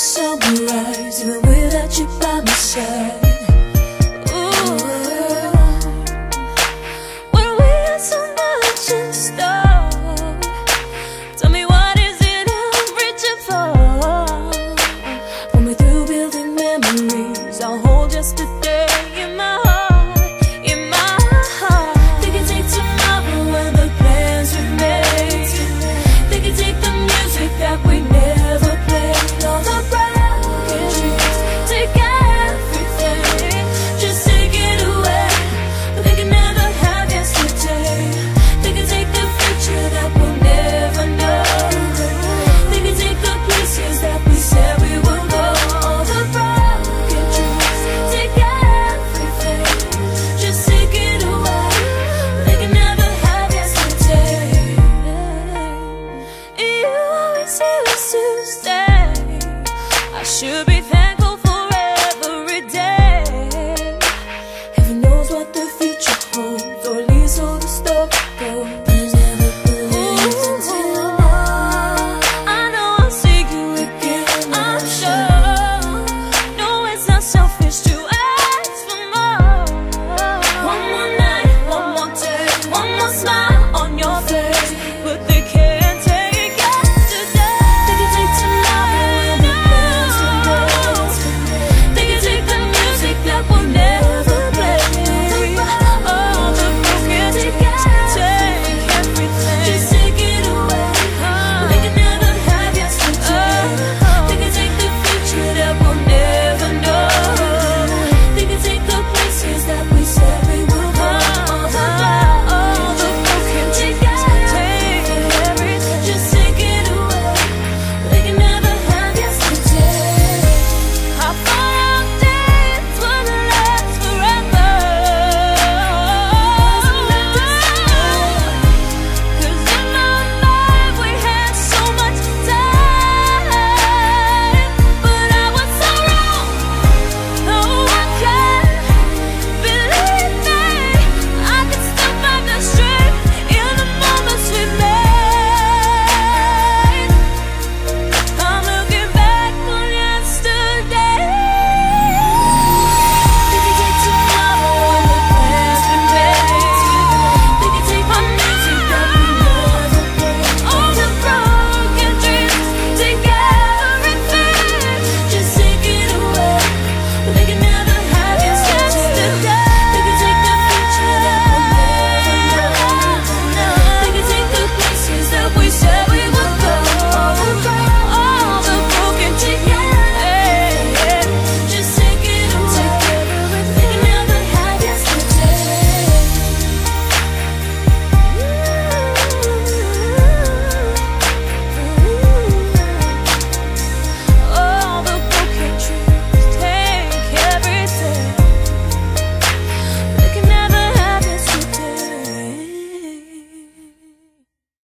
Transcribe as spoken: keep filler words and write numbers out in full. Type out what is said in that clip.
sunrise, even without you by my side. Ooh, when we had so much in store, tell me what is it I'm reaching for? Pull me through building memories, I'll hold yesterday in my heart, in my heart. They can take tomorrow and the plans we made. They can take the music that we never played, all the broken dreams, take everything, just take it away. But they can never have yesterday. They can take the future that we'll never know. They can take the places that we said we would go, all the broken dreams, take everything, just take it away. They can never have yesterday. You always say us to stay. I should be thankful for every day. Heaven knows what the future holds, or at least so the story goes. There's never believed until now. I know I'll see you again, I'm sure. No, it's not selfish to